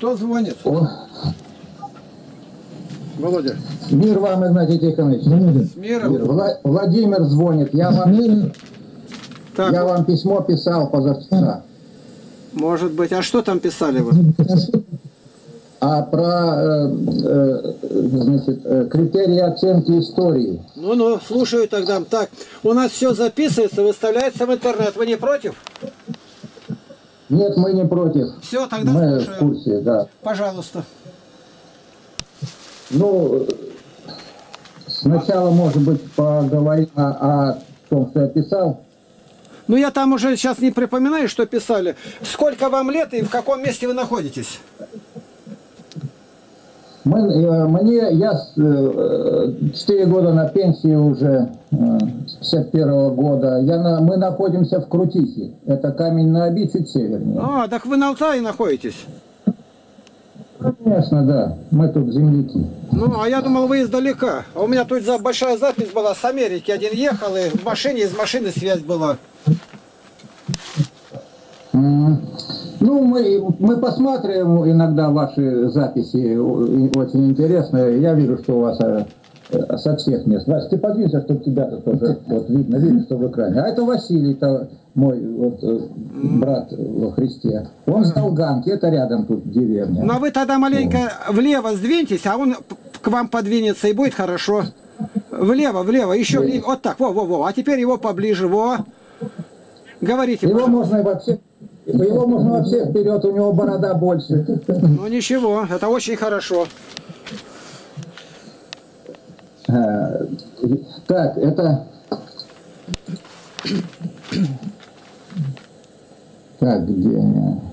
Кто звонит? О. Володя. Мир вам, Игнатий Тихонович. С миром. Владимир звонит. Я вам письмо писал позавчера. Может быть. А что там писали вы? А про значит, критерии оценки истории. Ну, слушаю тогда. Так, у нас все записывается, выставляется в интернет. Вы не против? Нет, мы не против. Все, тогда мы слушаем. В курсе, да. Пожалуйста. Ну, сначала, может быть, поговорим о том, что я писал. Ну, я там уже сейчас не припоминаю, что писали. Сколько вам лет и в каком месте вы находитесь? Я 4 года на пенсии уже, с 51-го года. Мы находимся в Крутихе. Это камень на Оби, чуть севернее. А, так вы на Алтае находитесь? Конечно, да. Мы тут земляки. Ну, а я думал, вы издалека. А у меня тут большая запись была с Америки. Один ехал, и в машине, из машины связь была. Ну, мы посмотрим иногда ваши записи, очень интересные. Я вижу, что у вас со всех мест. Вась, ты подвинься, чтобы тебя-то тоже вот, видно, что в экране. А это Василий, это мой брат во Христе. Он с Долганки, это рядом тут деревня. Но вы тогда маленько влево сдвиньтесь, а он к вам подвинется, и будет хорошо. Влево, еще влево. Вот так, во. А теперь его поближе, во. Говорите, Его можно вообще вперед, у него борода больше. Ну ничего, это очень хорошо. Так, это... Так, где...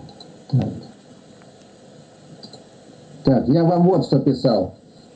Так, я вам вот что писал.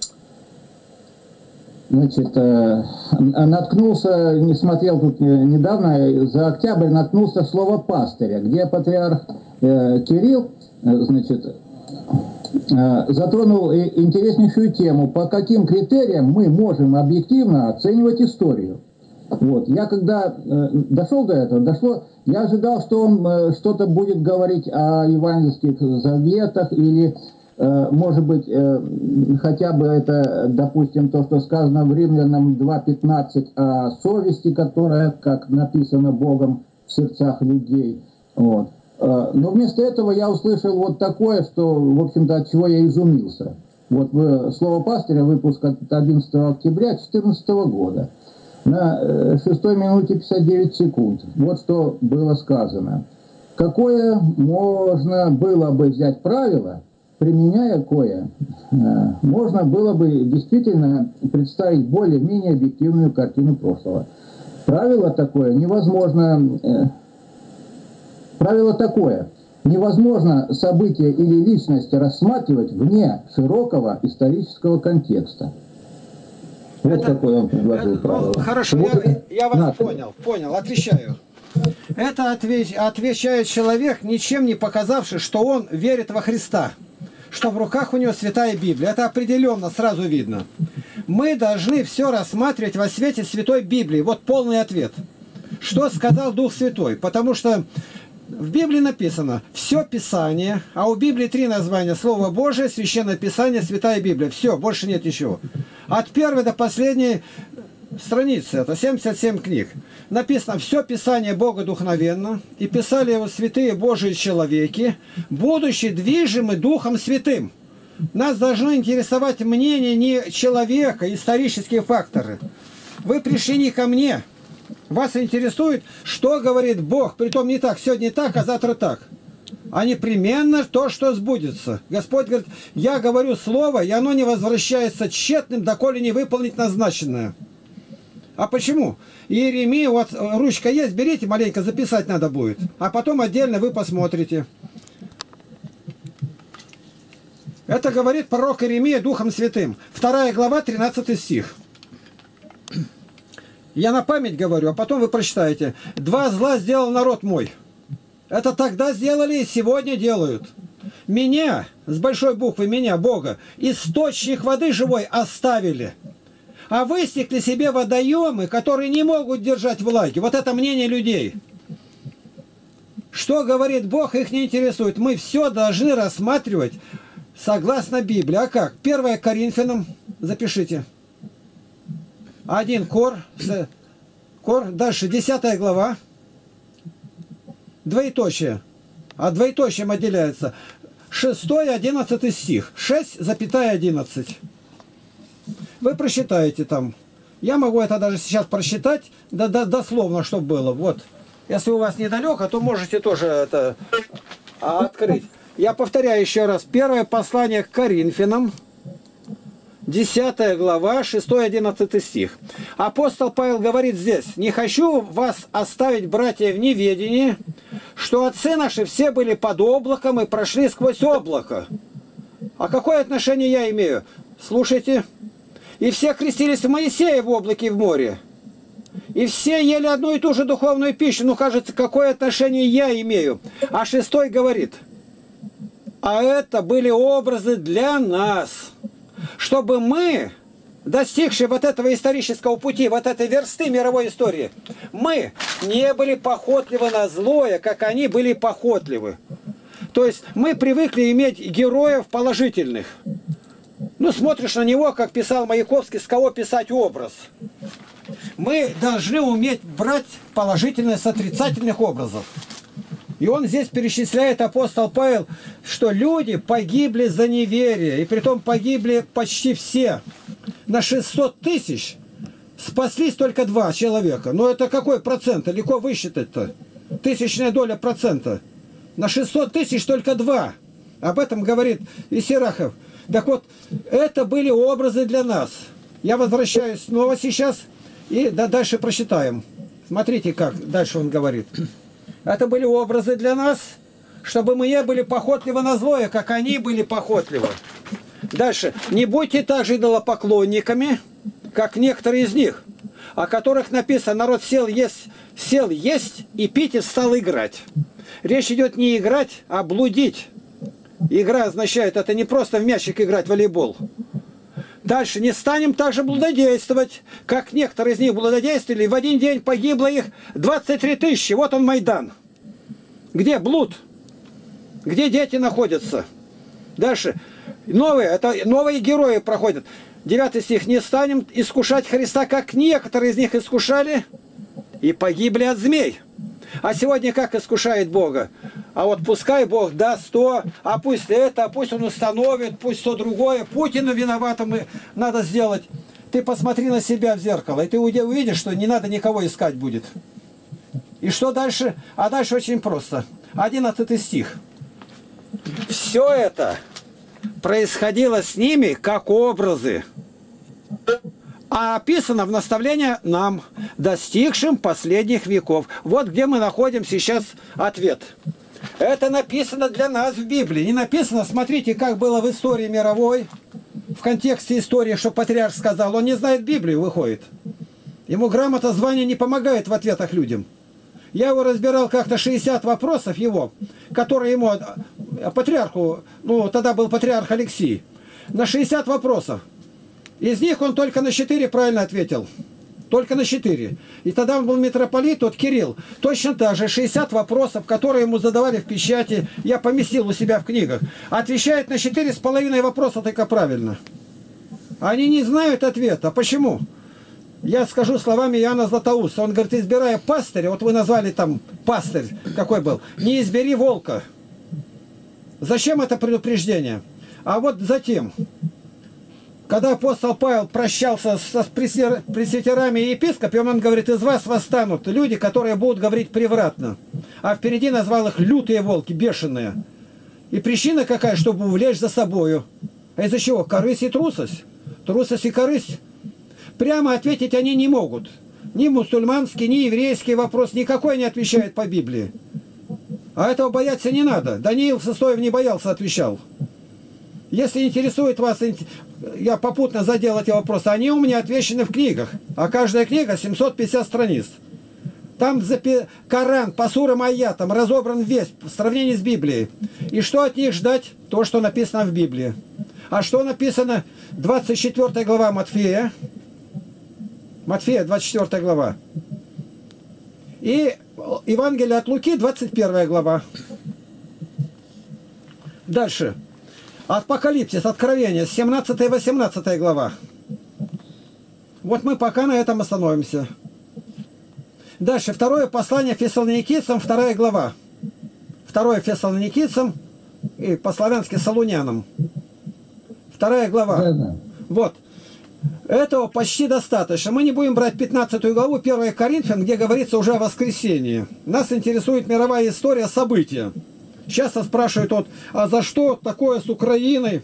Значит, наткнулся, не смотрел тут недавно, за октябрь наткнулся слово пастыря, где патриарх Кирилл, значит, затронул интереснейшую тему, по каким критериям мы можем объективно оценивать историю. Вот. Я когда дошел до этого, я ожидал, что он что-то будет говорить о евангельских заветах или, может быть, хотя бы это, допустим, то, что сказано в Римлянам 2:15 о совести, которая, как написано Богом, в сердцах людей. Вот. Но вместо этого я услышал вот такое, что, в общем-то, от чего я изумился. Вот слово пастыря, выпуск от 11 октября 2014 года. На 6 минуте 59 секунд. Вот что было сказано. Какое можно было бы взять правило, применяя кое, можно было бы действительно представить более-менее объективную картину прошлого. Правило такое невозможно события или личности рассматривать вне широкого исторического контекста. Вот такое он предложил правило. Хорошо, я вас понял, отвечаю. Это отвечает человек, ничем не показавший, что он верит во Христа, что в руках у него Святая Библия. Это определенно сразу видно. Мы должны все рассматривать во свете Святой Библии. Вот полный ответ. Что сказал Дух Святой? Потому что в Библии написано все Писание, а у Библии 3 названия: Слово Божие, Священное Писание, Святая Библия. Все, больше нет ничего. От первой до последней страницы, это 77 книг, написано все Писание Бога духовенно, и писали его святые Божии человеки, будучи движимы Духом Святым. Нас должно интересовать мнение не человека, исторические факторы. Вы пришли не ко мне. Вас интересует, что говорит Бог, притом не так, сегодня так, а завтра так. А непременно то, что сбудется. Господь говорит, я говорю слово, и оно не возвращается тщетным, доколе не выполнить назначенное. А почему? Иеремия, вот ручка есть, берите, маленько записать надо будет. А потом отдельно вы посмотрите. Это говорит пророк Иеремия Духом Святым. 2 глава, 13 стих. Я на память говорю, а потом вы прочитаете. 2 зла сделал народ мой. Это тогда сделали и сегодня делают. Меня, с большой буквы меня, Бога, источник воды живой оставили. А высекли себе водоемы, которые не могут держать влаги. Вот это мнение людей. Что говорит Бог, их не интересует. Мы все должны рассматривать Согласно Библии. А как? 1 Коринфянам, запишите. 1 Кор, дальше 10 глава. Двоеточие. А двоеточием отделяется 6-11 стих. 6,11. Вы просчитаете там. Я могу это даже сейчас просчитать дословно, чтобы было. Вот. Если у вас недалеко, то можете тоже это открыть. Я повторяю еще раз. Первое послание к Коринфянам, 10 глава, 6-11 стих. Апостол Павел говорит здесь: «Не хочу вас оставить, братья, в неведении, что отцы наши все были под облаком и прошли сквозь облако». А какое отношение я имею? Слушайте. «И все крестились в Моисея в облаке и в море. И все ели одну и ту же духовную пищу». Ну, кажется, какое отношение я имею? А 6 говорит: «А это были образы для нас, чтобы мы, достигшие вот этого исторического пути, вот этой версты мировой истории, мы не были похотливы на злое, как они были похотливы». То есть мы привыкли иметь героев положительных. Ну, смотришь на него, как писал Маяковский, с кого писать образ. Мы должны уметь брать положительное с отрицательных образов. И он здесь перечисляет, апостол Павел, что люди погибли за неверие. И притом погибли почти все. На 600 тысяч спаслись только 2 человека. Но это какой процент? Легко высчитать-то. Тысячная доля процента. На 600 тысяч только 2. Об этом говорит Исирахов. Так вот, это были образы для нас. Я возвращаюсь снова сейчас и дальше прочитаем. Смотрите, как дальше он говорит. Это были образы для нас, чтобы мы не были похотливы на злое, как они были похотливы. Дальше. Не будьте также идолопоклонниками, как некоторые из них, о которых написано: народ сел есть и пить и стал играть. Речь идет не играть, а блудить. Игра означает, это не просто в мячик играть в волейбол. Дальше. Не станем также блудодействовать, как некоторые из них блудодействовали. В один день погибло их 23 тысячи. Вот он Майдан. Где блуд? Где дети находятся? Дальше. Новые герои проходят. 9 стих. Не станем искушать Христа, как некоторые из них искушали и погибли от змей. А сегодня как искушает Бога? А вот пускай Бог даст то, а пусть это, а пусть Он установит, пусть то другое. Путина виноватым надо сделать. Ты посмотри на себя в зеркало, и ты увидишь, что не надо никого искать будет. И что дальше? А дальше очень просто. 11 стих. Все это происходило с ними как образы, а описано в наставлении нам, достигшим последних веков. Вот где мы находим сейчас ответ. Это написано для нас в Библии. Не написано, смотрите, как было в истории мировой, в контексте истории, что патриарх сказал. Он не знает Библию, выходит. Ему грамота звания не помогает в ответах людям. Я его разбирал как-то 60 вопросов его, которые ему, патриарху, ну тогда был патриарх Алексий, на 60 вопросов. Из них он только на 4 правильно ответил. Только на 4. И тогда он был митрополит, тот Кирилл. Точно так же 60 вопросов, которые ему задавали в печати, я поместил у себя в книгах. Отвечает на 4,5 вопроса только правильно. Они не знают ответа. Почему? Я скажу словами Иоанна Златоуста. Он говорит, избирая пастыря, вот вы назвали там пастырь, какой был, не избери волка. Зачем это предупреждение? А вот затем... Когда апостол Павел прощался с пресвитерами и епископами, он говорит, из вас восстанут люди, которые будут говорить превратно. А впереди назвал их лютые волки, бешеные. И причина какая? Чтобы увлечь за собою. А из-за чего? Корысть и трусость. Трусость и корысть. Прямо ответить они не могут. Ни мусульманский, ни еврейский вопрос никакой не отвечает по Библии. А этого бояться не надо. Даниил Сыстоев не боялся, отвечал. Если интересует вас, я попутно задел эти вопросы, они у меня отвечены в книгах. А каждая книга 750 страниц. Там Коран по сурам аятам разобран весь в сравнении с Библией. И что от них ждать? То, что написано в Библии. А что написано 24 глава Матфея? Матфея, 24 глава. И Евангелие от Луки, 21 глава. Дальше. Апокалипсис, Откровение, 17-18 глава. Вот мы пока на этом остановимся. Дальше, второе послание Фессалоникийцам, 2 глава. Второе Фессалоникийцам и по-славянски Солунянам. 2 глава. Вот. Этого почти достаточно. Мы не будем брать 15 главу 1 Коринфян, где говорится уже о воскресении. Нас интересует мировая история события. Часто спрашивают, вот, а за что такое с Украиной?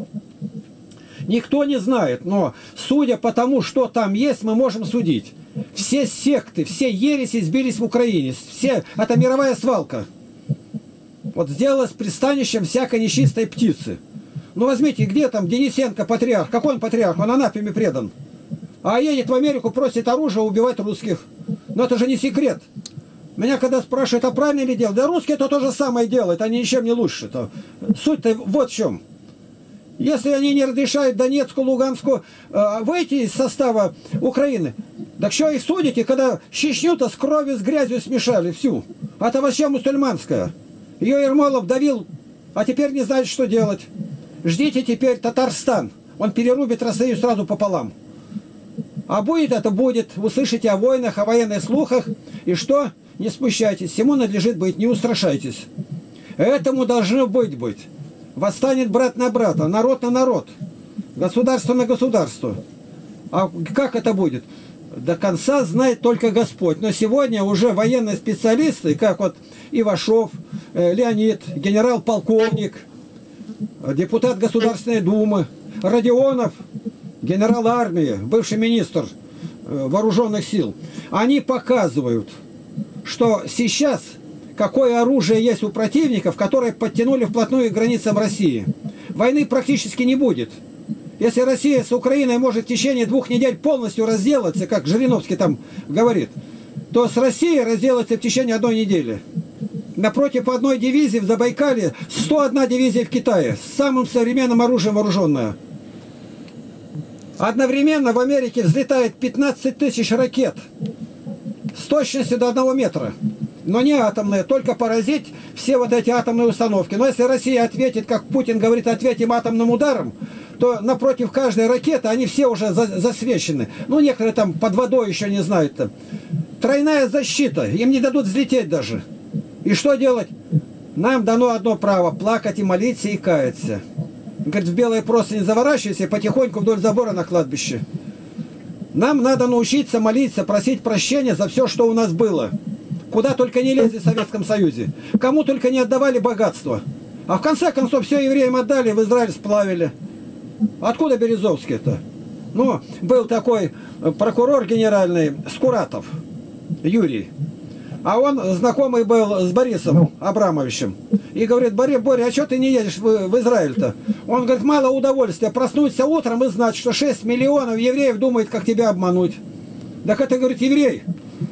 Никто не знает, но судя по тому, что там есть, мы можем судить. Все секты, все ереси сбились в Украине. Это мировая свалка. Вот сделалось пристанищем всякой нечистой птицы. Ну возьмите, где там Денисенко, патриарх? Какой он патриарх? Он анафеме предан. А едет в Америку, просит оружие убивать русских. Но это же не секрет. Меня когда спрашивают, а правильно ли делать? Да русские то же самое делают, они ничем не лучше. Суть-то вот в чем. Если они не разрешают Донецку, Луганску выйти из состава Украины, так что их судите, когда Чечню-то с кровью, с грязью смешали всю? Это вообще мусульманская. Ее Ермолов давил, а теперь не знает, что делать. Ждите теперь Татарстан. Он перерубит Россию сразу пополам. А будет это будет. Услышите о войнах, о военных слухах. И что? Не смущайтесь. Всему надлежит быть. Не устрашайтесь. Этому должно быть. Восстанет брат на брата, народ на народ, государство на государство. А как это будет? До конца знает только Господь. Но сегодня уже военные специалисты, как вот Ивашов, Леонид, генерал-полковник, депутат Государственной Думы, Родионов, генерал армии, бывший министр вооруженных сил, они показывают, что сейчас какое оружие есть у противников, которые подтянули вплотную к границам России. Войны практически не будет. Если Россия с Украиной может в течение 2 недель полностью разделаться, как Жириновский там говорит, то с Россией разделаться в течение 1 недели. Напротив одной дивизии в Забайкалье 101 дивизия в Китае с самым современным оружием вооруженная. Одновременно в Америке взлетает 15 тысяч ракет с точностью до 1 метра. Но не атомные, только поразить все вот эти атомные установки. Но если Россия ответит, как Путин говорит, ответим атомным ударом, то напротив каждой ракеты они все уже засвечены. Ну, некоторые там под водой еще не знают. Там. Тройная защита, им не дадут взлететь даже. И что делать? Нам дано одно право – плакать и молиться и каяться. Говорит, в белые просто не заворачивайся, потихоньку вдоль забора на кладбище. Нам надо научиться молиться, просить прощения за все, что у нас было. Куда только не лезли в Советском Союзе. Кому только не отдавали богатство. А в конце концов все евреям отдали, в Израиль сплавили. Откуда Березовский-то? Ну, был такой прокурор генеральный Скуратов, Юрий. А он знакомый был с Борисом Абрамовичем. И говорит, Боря, а что ты не едешь в Израиль-то? Он говорит, мало удовольствия проснуться утром и знать, что 6 миллионов евреев думают, как тебя обмануть. Так это, говорит, еврей.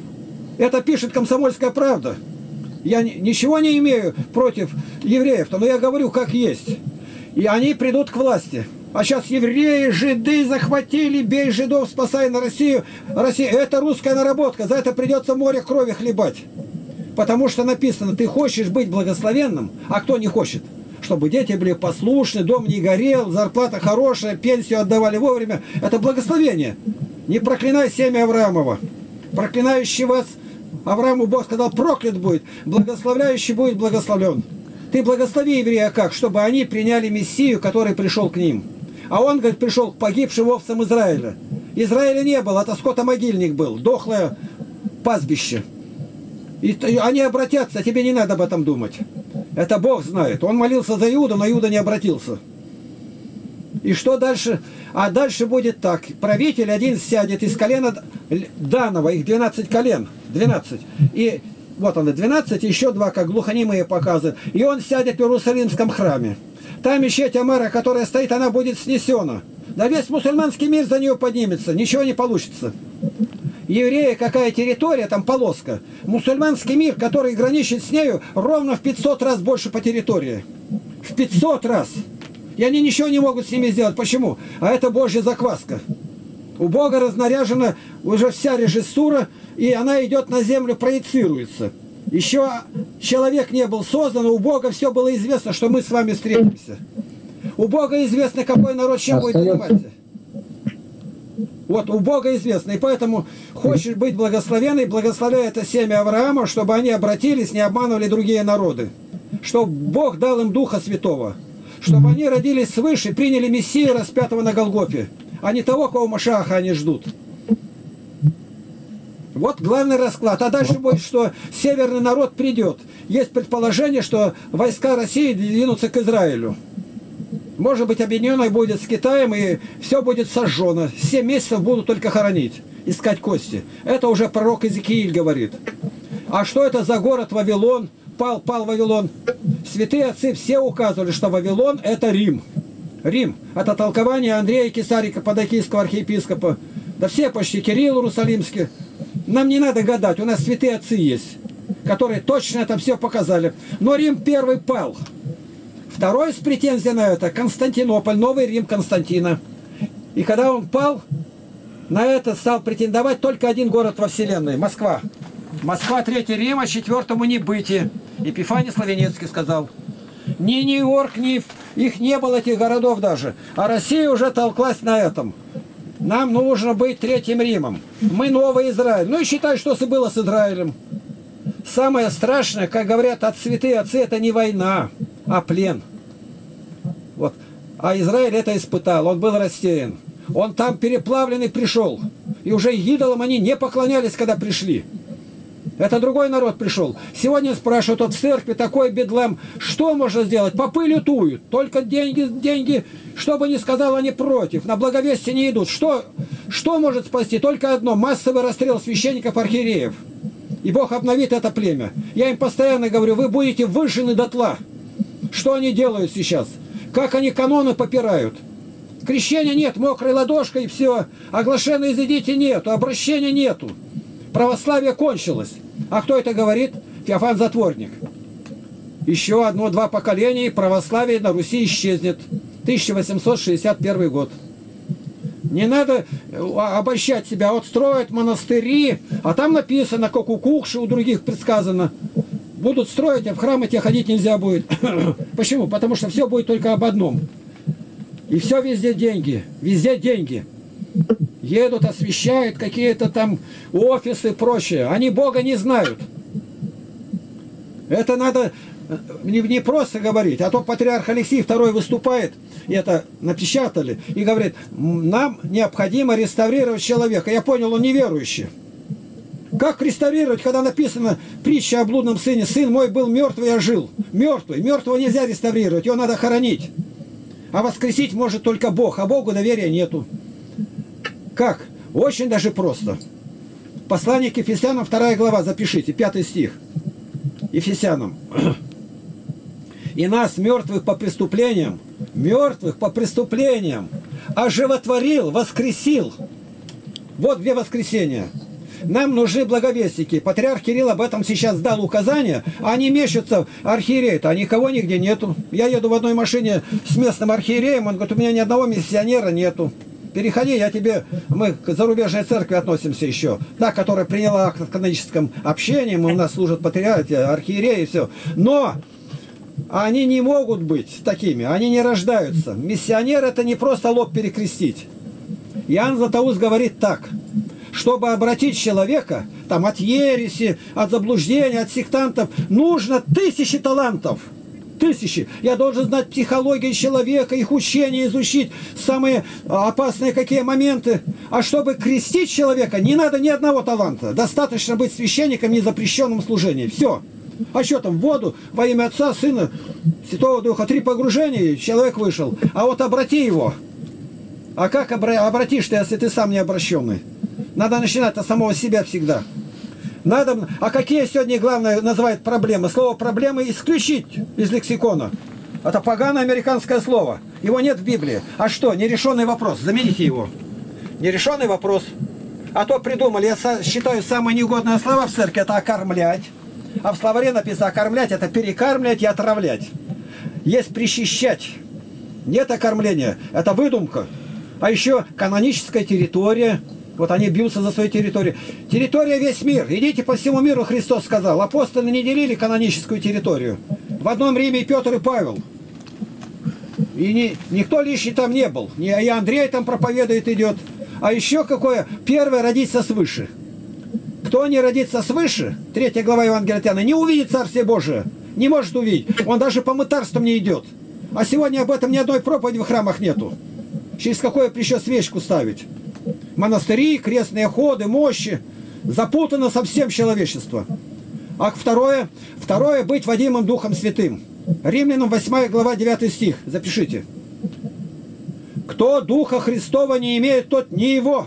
Это пишет «Комсомольская правда». Я ничего не имею против евреев, но я говорю, как есть. И они придут к власти. А сейчас евреи, жиды захватили, бей жидов, спасай на Россию. Россия, это русская наработка, за это придется море крови хлебать. Потому что написано, ты хочешь быть благословенным, а кто не хочет? Чтобы дети были послушны, дом не горел, зарплата хорошая, пенсию отдавали вовремя. Это благословение. Не проклинай семя Авраамова. Проклинающий вас, Аврааму Бог сказал, проклят будет, благословляющий будет благословлен. Ты благослови еврея как? Чтобы они приняли Мессию, который пришел к ним. А он, говорит, пришел к погибшим овцам Израиля. Израиля не было, это скотомогильник был, дохлое пастбище. И они обратятся, тебе не надо об этом думать. Это Бог знает. Он молился за Иуду, но Иуда не обратился. И что дальше? А дальше будет так. Правитель один сядет из колена Данова, их 12 колен. 12. И вот он, 12, еще 2, как глухонемые показывают. И он сядет в Иерусалимском храме. Та мечеть Амара, которая стоит, она будет снесена. Да весь мусульманский мир за нее поднимется. Ничего не получится. Евреи, какая территория, там полоска. Мусульманский мир, который граничит с нею, ровно в 500 раз больше по территории. В 500 раз. И они ничего не могут с ними сделать. Почему? А это Божья закваска. У Бога разнаряжена уже вся режиссура, и она идет на землю, проецируется. Еще человек не был создан, у Бога все было известно, что мы с вами встретимся. У Бога известно, какой народ чем будет заниматься. Вот у Бога известно. И поэтому хочешь быть благословенной, благословляй это семя Авраама, чтобы они обратились, не обманывали другие народы. Чтобы Бог дал им Духа Святого. Чтобы они родились свыше, приняли Мессию, распятого на Голгофе. А не того, кого Машаха они ждут. Вот главный расклад. А дальше будет, что северный народ придет. Есть предположение, что войска России двинутся к Израилю. Может быть, объединенной будет с Китаем, и все будет сожжено. 7 месяцев будут только хоронить, искать кости. Это уже пророк Иезекииль говорит. А что это за город Вавилон? Пал Вавилон. Святые отцы все указывали, что Вавилон – это Рим. Рим. Это толкование Андрея Кесарика, Подокийского архиепископа. Да все почти, Кирилл Иерусалимский. Нам не надо гадать, у нас святые отцы есть, которые точно это все показали. Но Рим первый пал. Второй с претензией на это Константинополь, Новый Рим Константина. И когда он пал, на это стал претендовать только один город во Вселенной – Москва. Москва, Третий Рим, а четвертому не бытие. Епифаний Славенецкий сказал. Ни Нью-Йорк, ни их не было, этих городов даже. А Россия уже толклась на этом. Нам нужно быть Третьим Римом. Мы Новый Израиль. Ну и считай, что было с Израилем. Самое страшное, как говорят святые отцы, это не война, а плен. Вот. А Израиль это испытал, он был растерян. Он там переплавленный пришел. И уже идолам они не поклонялись, когда пришли. Это другой народ пришел. Сегодня спрашивают, вот в церкви такой бедлам, что можно сделать? Попы лютуют, только деньги, деньги. Что бы ни сказал, они против. На благовестие не идут. Что может спасти? Только одно. Массовый расстрел священников-архиереев. И Бог обновит это племя. Я им постоянно говорю, вы будете выжжены дотла. Что они делают сейчас? Как они каноны попирают? Крещения нет, мокрой ладошкой и все. Оглашенные изыдите нету, обращения нету. Православие кончилось. А кто это говорит? Феофан Затворник. Еще одно-два поколения, и православие на Руси исчезнет. 1861 год. Не надо обольщать себя. Вот строят монастыри, а там написано, как у Кукши, у других предсказано. Будут строить, а в храмы тебе ходить нельзя будет. Почему? Потому что все будет только об одном. И все везде деньги. Везде деньги. Едут, освещают какие-то там офисы и прочее. Они Бога не знают. Это надо не просто говорить, а то патриарх Алексий II выступает, и это напечатали, и говорит, нам необходимо реставрировать человека. Я понял, он неверующий. Как реставрировать, когда написано притча о блудном сыне? Сын мой был мертвый, я жил. Мертвый. Мертвого нельзя реставрировать, его надо хоронить. А воскресить может только Бог, а Богу доверия нету. Как? Очень даже просто. Послание к Ефесянам, 2 глава, запишите, 5 стих. Ефесянам. И нас, мертвых по преступлениям, оживотворил, воскресил. Вот где воскресение. Нам нужны благовестники. Патриарх Кирилл об этом сейчас дал указания, а они мещутся, архиереи-то, а никого нигде нету. Я еду в одной машине с местным архиереем, он говорит, у меня ни одного миссионера нету. Переходи, мы к зарубежной церкви относимся еще. Та, которая приняла акт в каноническом общении, у нас служат патриархи, архиереи и все. Но они не могут быть такими, они не рождаются. Миссионер это не просто лоб перекрестить. Иоанн Златоуст говорит так, чтобы обратить человека там, от ереси, от заблуждения, от сектантов, нужно 1000 талантов. 1000. Я должен знать психологию человека, их учения изучить, самые опасные какие моменты. А чтобы крестить человека, не надо ни одного таланта. Достаточно быть священником, не запрещенным в служении. Все. А что там, в воду во имя Отца, Сына, Святого Духа, 3 погружения, человек вышел. А вот обрати его. А как обратишь ты, если ты сам не обращенный? Надо начинать от самого себя всегда. Надо, а какие сегодня, главное, называют проблемы? Слово «проблемы» исключить из лексикона. Это поганое американское слово. Его нет в Библии. А что? Нерешенный вопрос. Замените его. Нерешенный вопрос. А то придумали, я считаю, самые негодные слова в церкви – это «окормлять». А в словаре написано «окормлять» – это «перекармливать» и «отравлять». Есть «причащать». Нет окормления. Это выдумка. А еще каноническая территория. Вот они бьются за свою территорию. Территория весь мир. Идите по всему миру, Христос сказал. Апостолы не делили каноническую территорию. В одном Риме и Петр, и Павел. И никто лишний там не был. И Андрей там проповедует, идет. А еще какое? Первое, родиться свыше. Кто не родится свыше, 3 глава Евангелия от Иоанна, не увидит Царствие Божие. Не может увидеть. Он даже по мытарствам не идет. А сегодня об этом ни одной проповеди в храмах нету. Через какое еще свечку ставить? Монастыри, крестные ходы, мощи. Запутано совсем человечество. А второе, быть водимым Духом Святым. Римлянам 8 глава 9 стих. Запишите. Кто Духа Христова не имеет, тот не его.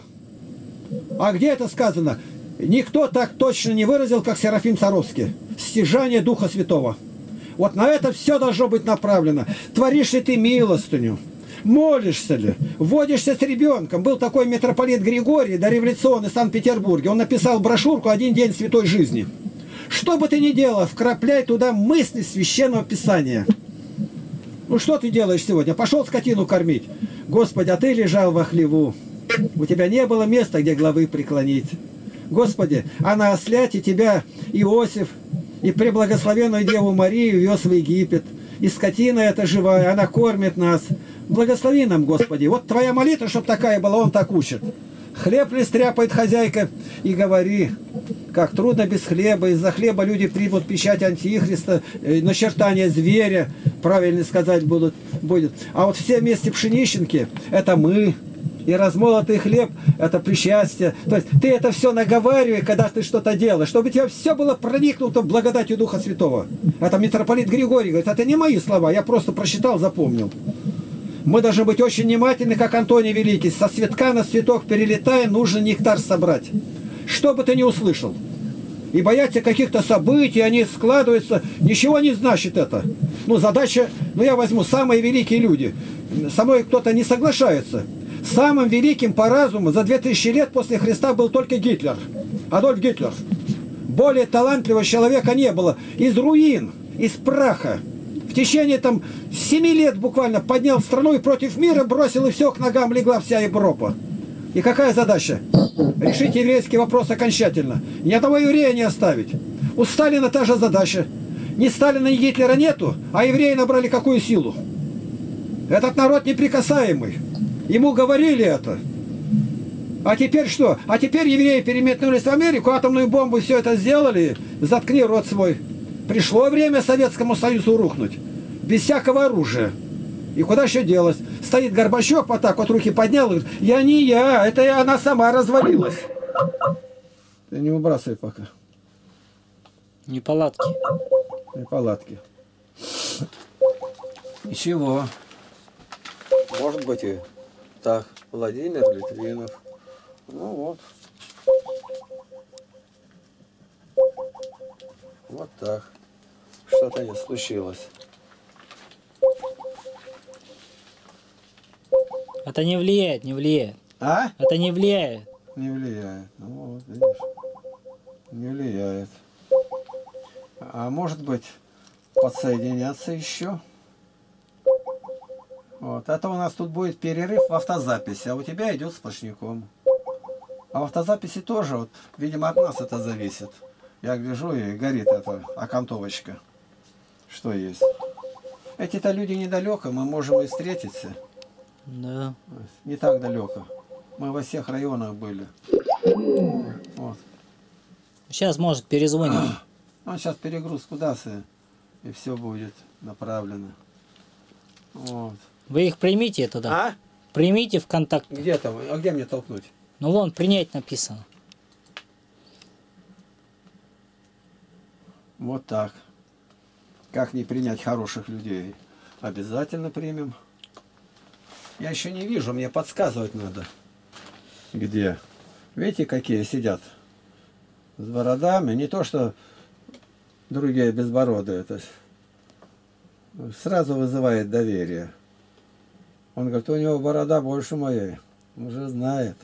А где это сказано? Никто так точно не выразил, как Серафим Саровский. Стяжание Духа Святого. Вот на это все должно быть направлено. Творишь ли ты милостыню? Молишься ли? Водишься с ребенком. Был такой митрополит Григорий, дореволюционный в Санкт-Петербурге. Он написал брошюрку «1 день святой жизни». Что бы ты ни делал, вкрапляй туда мысли Священного Писания. Ну что ты делаешь сегодня? Пошел скотину кормить. Господи, а ты лежал во хлеву. У тебя не было места, где главы преклонить. Господи, а на осляте тебя Иосиф и преблагословенную Деву Марию вез в Египет. И скотина эта живая, она кормит нас. Благослови нам, Господи. Вот твоя молитва, чтобы такая была, он так учит. Хлеб ли стряпает хозяйка, и говори, как трудно без хлеба. Из-за хлеба люди примут печать Антихриста, начертание зверя, правильно сказать будет. А вот все вместе пшеничники, это мы. И размолотый хлеб – это причастие. То есть ты это все наговаривай, когда ты что-то делаешь, чтобы у тебя все было проникнуто благодатью Духа Святого. Это митрополит Григорий говорит, это не мои слова, я просто прочитал, запомнил. Мы должны быть очень внимательны, как Антоний Великий. Со цветка на цветок перелетая, нужно нектар собрать. Что бы ты ни услышал. И бояться каких-то событий, они складываются. Ничего не значит это. Ну, задача, я возьму самые великие люди. Со мной кто-то не соглашается. Самым великим по разуму за 2000 лет после Христа был только Гитлер. Адольф Гитлер. Более талантливого человека не было. Из руин, из праха. В течение 7 лет буквально поднял страну и против мира бросил, и все, к ногам легла вся Европа. И какая задача? Решить еврейский вопрос окончательно. Ни одного еврея не оставить. У Сталина та же задача. Ни Сталина, ни Гитлера нету, а евреи набрали какую силу? Этот народ неприкасаемый. Ему говорили это. А теперь что? А теперь евреи переметнулись в Америку, атомную бомбу, все это сделали. Заткни рот свой. Пришло время Советскому Союзу рухнуть. Без всякого оружия. И куда еще делось? Стоит Горбачев, вот так вот руки поднял, и говорит, я не я, это она сама развалилась. Ты не выбрасывай пока. Неполадки. Неполадки. Ничего. Может быть и так. Владимир Литвинов. Ну вот. Вот так. Что-то не случилось. Это не влияет, не влияет. А? Это не влияет. Не влияет. Ну вот, видишь. Не влияет. А может быть, подсоединяться еще? Вот. Это у нас тут будет перерыв в автозаписи, а у тебя идет сплошняком. А в автозаписи тоже, вот, видимо, от нас это зависит. Я гляжу, и горит эта окантовочка. Что есть. Эти-то люди недалеко, мы можем и встретиться. Да. Не так далеко. Мы во всех районах были. Вот. Сейчас, может, перезвоним. Он сейчас перегрузку даст, и все будет направлено. Вот. Вы их примите туда. А? Примите в контакт. Где там? А где мне толкнуть? Ну вон, принять написано. Вот так. Как не принять хороших людей? Обязательно примем. Я еще не вижу, мне подсказывать надо. Где? Видите, какие сидят? С бородами. Не то, что другие безбородые. Это сразу вызывает доверие. Он говорит, у него борода больше моей. Уже знает.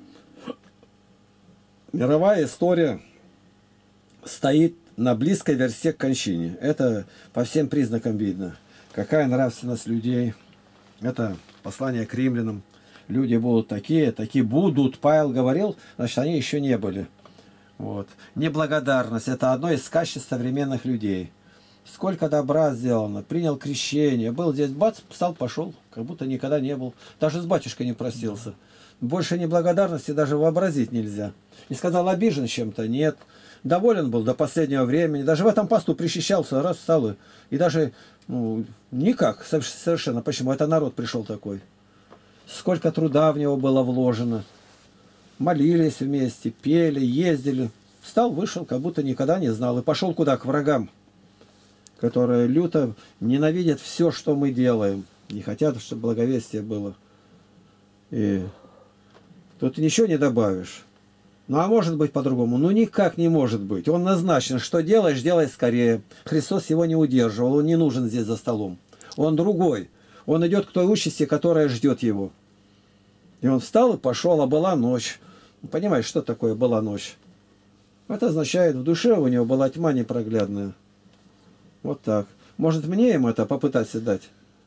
Мировая история стоит на близкой версте к кончине. Это по всем признакам видно. Какая нравственность людей. Это послание к римлянам. Люди будут такие будут. Павел говорил, значит, они еще не были. Вот. Неблагодарность – это одно из качеств современных людей. сколько добра сделано, принял крещение, был здесь, бац, встал, пошел, как будто никогда не был. Даже с батюшкой не простился. Больше неблагодарности даже вообразить нельзя. И сказал, обижен чем-то, нет. Доволен был до последнего времени. Даже в этом посту причащался, раз встал. И даже никак, совершенно. Почему? Это народ пришел такой. Сколько труда в него было вложено. Молились вместе, пели, ездили. Встал, вышел, как будто никогда не знал. И пошел куда? К врагам, которые люто ненавидят все, что мы делаем. Не хотят, чтобы благовестие было. И тут ничего не добавишь. Ну, а может быть по-другому? Ну, никак не может быть. Он назначен. Что делаешь, делай скорее. Христос его не удерживал. Он не нужен здесь за столом. Он другой. Он идет к той участи, которая ждет его. И он встал и пошел, а была ночь. Понимаешь, что такое была ночь? Это означает, в душе у него была тьма непроглядная. Вот так. Может, мне им это попытаться дать?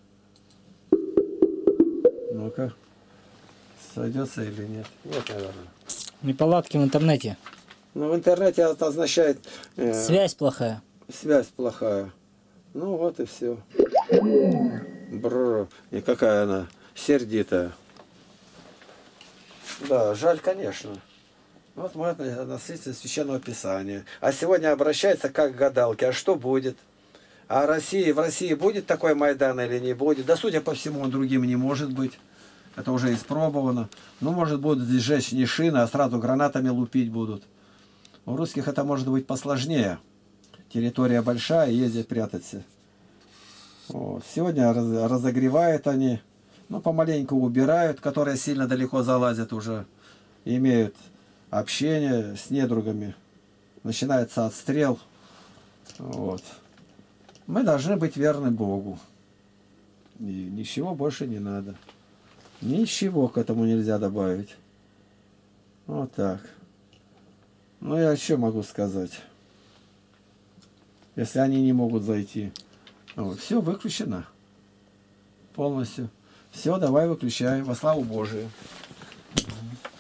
Ну-ка. Сойдется или нет? Нет, наверное. Неполадки в интернете. Ну, в интернете это означает... Связь плохая. Связь плохая. Ну, вот и все. Бррр. И какая она сердитая. Да, жаль, конечно. Вот мы относительно Священного Писания. А сегодня обращается как к гадалке. А что будет? А в России будет такой Майдан или не будет? Да, судя по всему, он другим не может быть. Это уже испробовано. Ну, может, будут здесь жечь не шины, а сразу гранатами лупить будут. У русских это может быть посложнее. Территория большая, ездят прятаться. Вот. Сегодня разогревают они. Ну, помаленьку убирают, которые сильно далеко залазят уже. Имеют общение с недругами. Начинается отстрел. Вот. Мы должны быть верны Богу. И ничего больше не надо. Ничего к этому нельзя добавить. Вот так. Ну, я что могу сказать? Если они не могут зайти. Вот. Все выключено. Полностью. Все, давай выключаем. Во славу Божию.